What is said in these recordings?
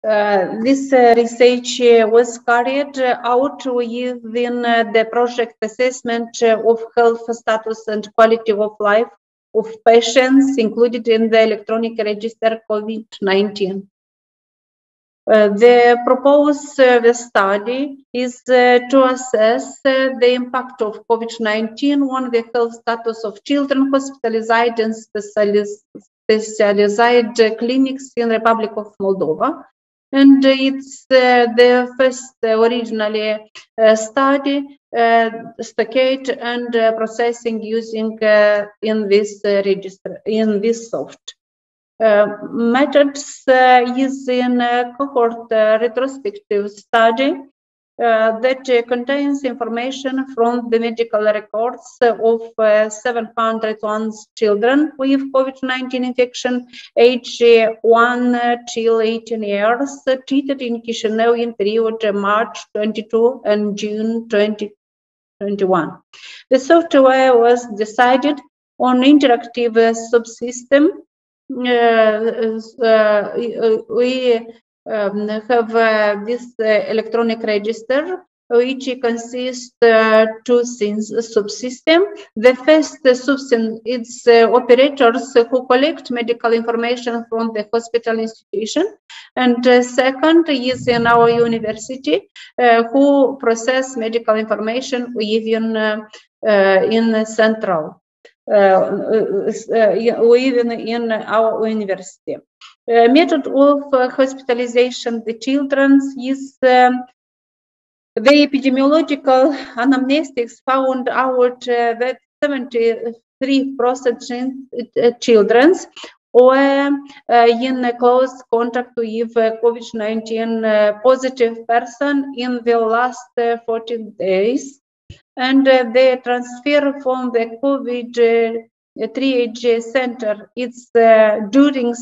This research was carried out within the project assessment of health status and quality of life of patients included in the electronic register COVID-19. The proposed study is to assess the impact of COVID-19 on the health status of children hospitalized in specialized clinics in the Republic of Moldova. And it's the first originally study stockade and processing using in this register, in this soft. Methods is in a cohort retrospective study that contains information from the medical records of 701 children with COVID-19 infection, age 1 till 18 years, treated in Chisinau in period March 22 and June 2021. The software was decided on interactive subsystem. We have this electronic register, which consists two subsystems. The first subsystem is operators who collect medical information from the hospital institution, and second is in our university who process medical information within in central. Even in our university. Method of hospitalization the children is the epidemiological anamnestics found out that 73% children were in close contact with COVID-19 positive person in the last 14 days. And the transfer from the COVID triage center, it's during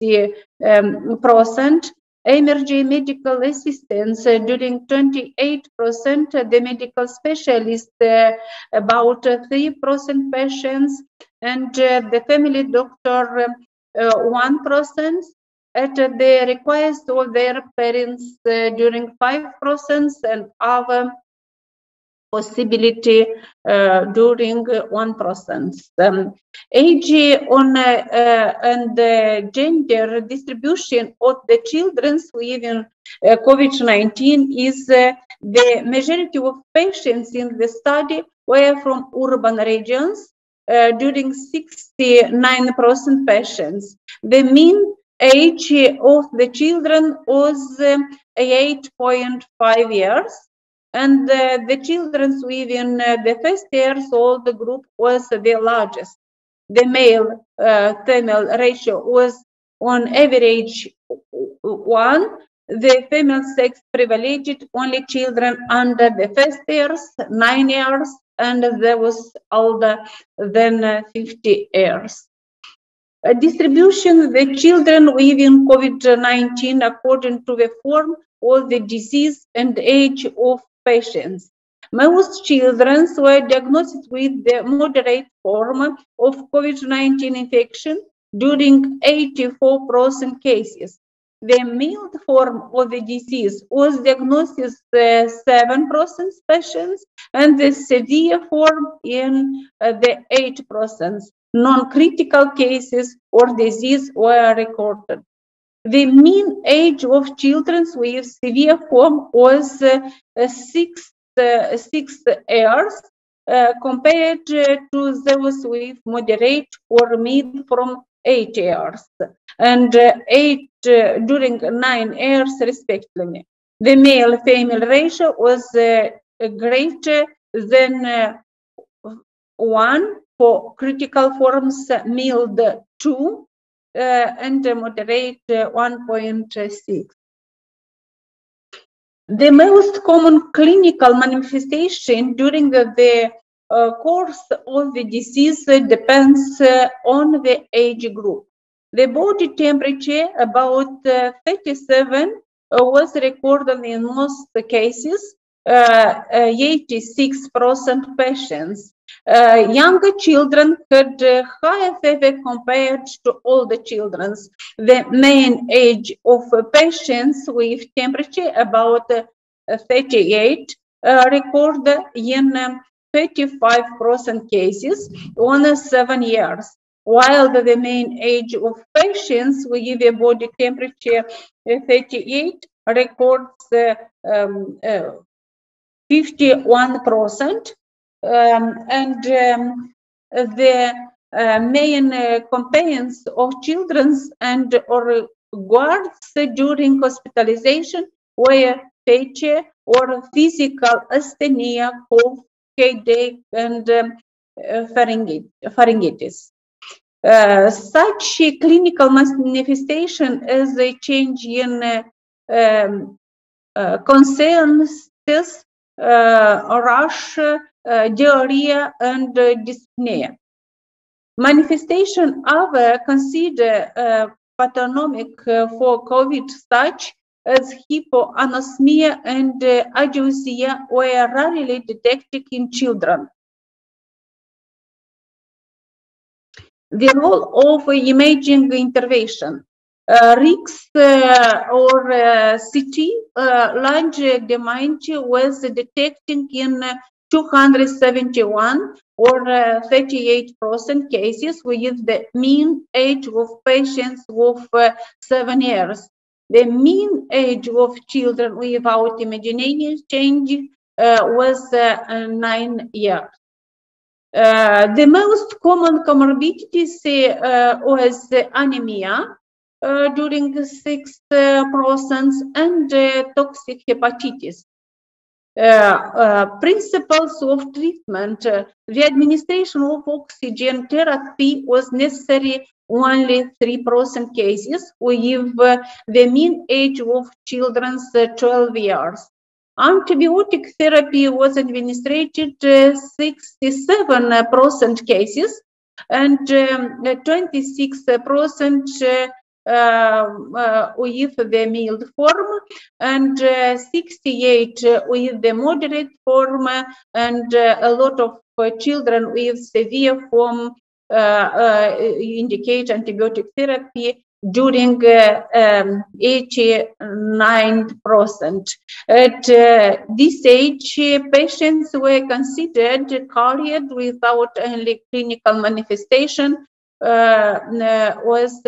60%, emergency medical assistance during 28%, the medical specialist about 3% patients, and the family doctor 1%, at the request of their parents during 5%, and other possibility during 1%. Age on and gender distribution of the children living COVID-19 is the majority of patients in the study were from urban regions, during 69% patients. The mean age of the children was 8.5 years. And the children within the first years old group was the largest. The male-female ratio was on average 1. The female sex privileged only children under the first years, 9 years, and there was older than 50 years. Distribution the children within COVID-19 according to the form of the disease and age of patients. Most children were diagnosed with the moderate form of COVID-19 infection during 84% cases. The mild form of the disease was diagnosed as 7% patients, and the severe form in the 8%. Non-critical cases or disease were recorded. The mean age of children with severe form was 6 years compared to those with moderate or mid from 8 years and 8 during 9 years respectively. The male-female ratio was greater than 1 for critical forms, mild 2, and moderate 1.6. The most common clinical manifestation during the course of the disease depends on the age group. The body temperature, about 37, was recorded in most cases, 86% patients. Younger children had higher fever compared to older children. The mean age of patients with temperature about 38 recorded in 35% cases on 7 years, while the mean age of patients with a body temperature 38 records 51%. The main complaints of children and or guards during hospitalization were fatigue or physical asthenia, cough, headache, and pharyngitis. Such clinical manifestation as a change in concerns, rash, diarrhea, and dyspnea. Manifestation are considered pathognomonic for COVID, such as hypoanosmia and ageusia were rarely detected in children. The role of imaging intervention. RIX or CT large dementia was detected in 271 or 38% cases with the mean age of patients of 7 years. The mean age of children without imagination change was 9 years. The most common comorbidities was anemia during 6% and toxic hepatitis. Principles of treatment. The administration of oxygen therapy was necessary only 3% cases with the mean age of children 12 years. Antibiotic therapy was administered 67% cases and 26% with the mild form and 68 with the moderate form, and a lot of children with severe form indicate antibiotic therapy during 89%. At this age, patients were considered carried without any clinical manifestation, was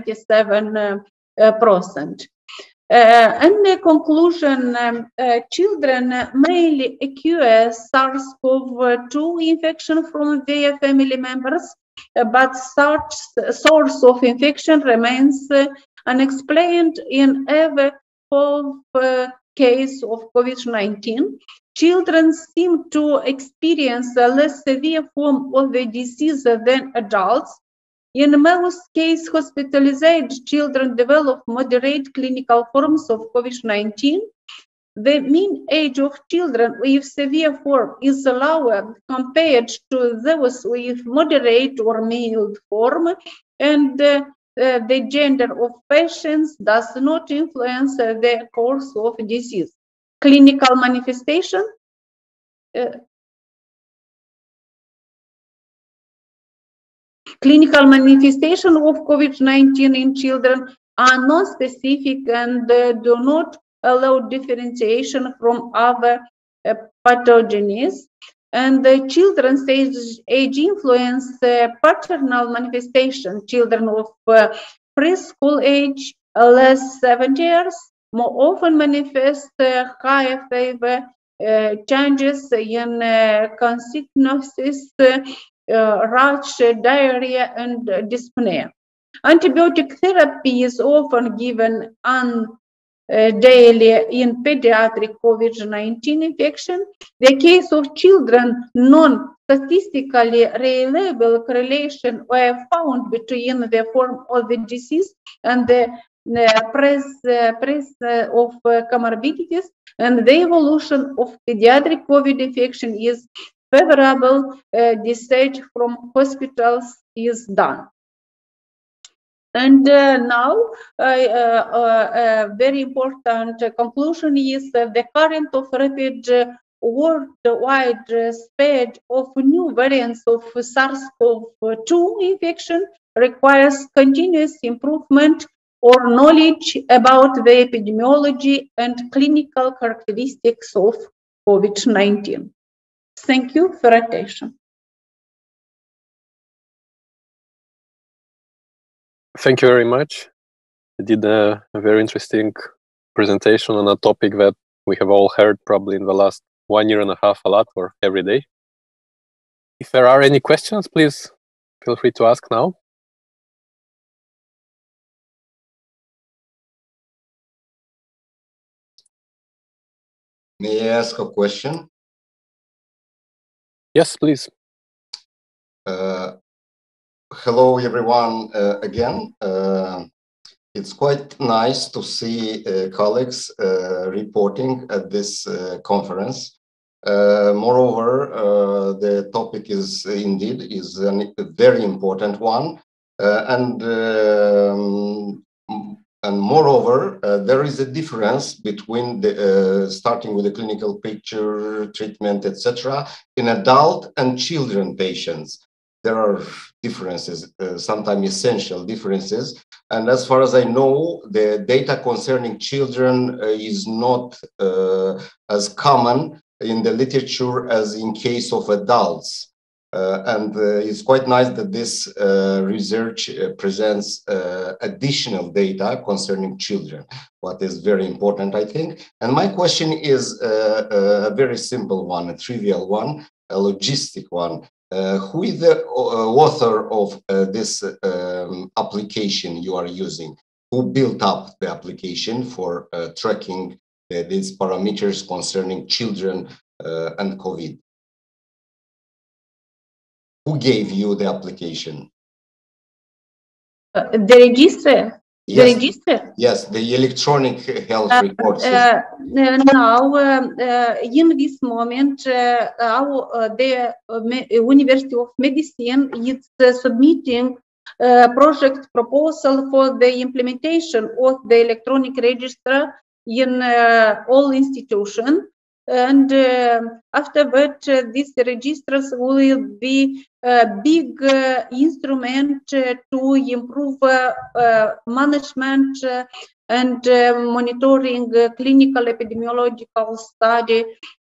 97%. In conclusion, children mainly acquire SARS-CoV-2 infection from their family members, but such source of infection remains unexplained in every fourth case of COVID-19. Children seem to experience a less severe form of the disease than adults. In most cases, hospitalized children develop moderate clinical forms of COVID-19. The mean age of children with severe form is lower compared to those with moderate or mild form, and the gender of patients does not influence the course of disease. Clinical manifestation. Clinical manifestation of COVID-19 in children are non-specific and do not allow differentiation from other pathogens. And the children's age influence paternal manifestation. Children of preschool age, less 7 years, more often manifest higher fever, changes in consistency, rash, diarrhea, and dyspnea. Antibiotic therapy is often given daily in pediatric COVID-19 infection. The case of children non-statistically reliable correlation were found between the form of the disease and the presence of comorbidities, and the evolution of pediatric COVID infection is favorable. Discharge from hospitals is done. And now, a very important conclusion is the current of rapid worldwide spread of new variants of SARS-CoV-2 infection requires continuous improvement or knowledge about the epidemiology and clinical characteristics of COVID-19. Thank you for attention. Thank you very much. You did a very interesting presentation on a topic that we have all heard probably in the last 1.5 years a lot, or every day. If there are any questions, please feel free to ask now. May I ask a question? Yes, please. Hello, everyone, again. It's quite nice to see colleagues reporting at this conference. Moreover, the topic is indeed a very important one, and moreover, there is a difference between the starting with the clinical picture, treatment, etc., in adult and children patients. There are differences, sometimes essential differences. And as far as I know, the data concerning children is not as common in the literature as in case of adults. And it's quite nice that this research presents additional data concerning children, what is very important, I think. And my question is a very simple one, a trivial one, a logistic one. Who is the author of this application you are using? Who built up the application for tracking these parameters concerning children and COVID? Who gave you the application? The register? Yes. The register? Yes, the electronic health record system. Now, in this moment, the University of Medicine is submitting a project proposal for the implementation of the electronic register in all institutions. And after that, these registers will be a big instrument to improve management and monitoring clinical epidemiological study,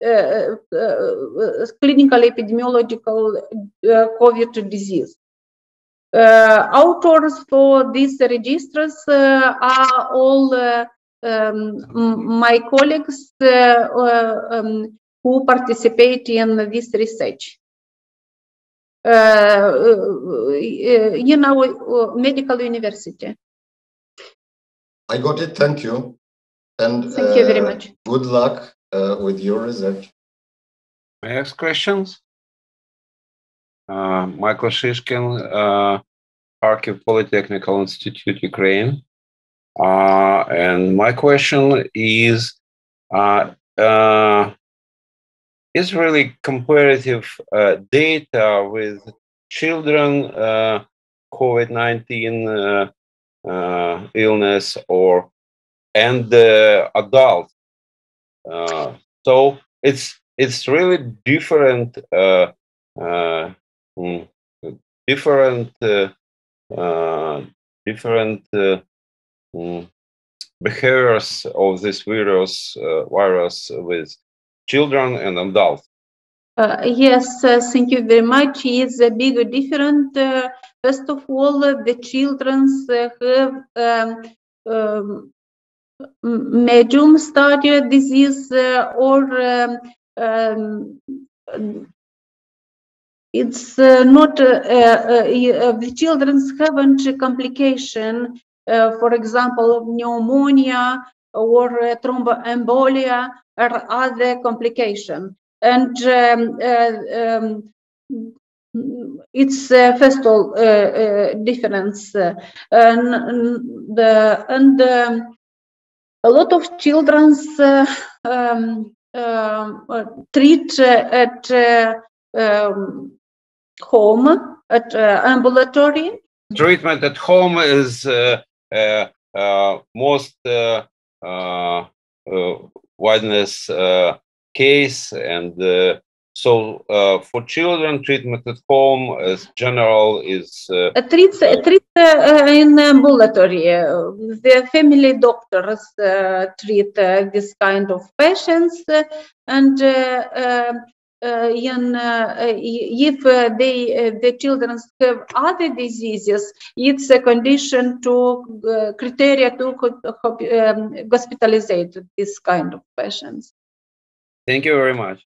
clinical epidemiological COVID disease. Authors for these registers are all my colleagues who participate in this research. In our medical university. I got it, thank you. And thank you very much. Good luck with your research. May I ask questions? Michael Shishkin, Kharkiv Polytechnical Institute, Ukraine. And my question is really comparative data with children COVID-19 illness and adults. So it's really different behaviors of this virus with children and adults. Yes, thank you very much. It's a big difference. First of all, the children have medium stage disease or it's not the children haven't complication, for example, pneumonia or thromboembolia or other complication. And it's first of all difference. And a lot of children treat at home, at ambulatory. Treatment at home is most widest case. And so for children, treatment at home as general is treat in ambulatory. The family doctors treat this kind of patients, and if the children have other diseases, it's a condition to criteria to hospitalize this kind of patients. Thank you very much.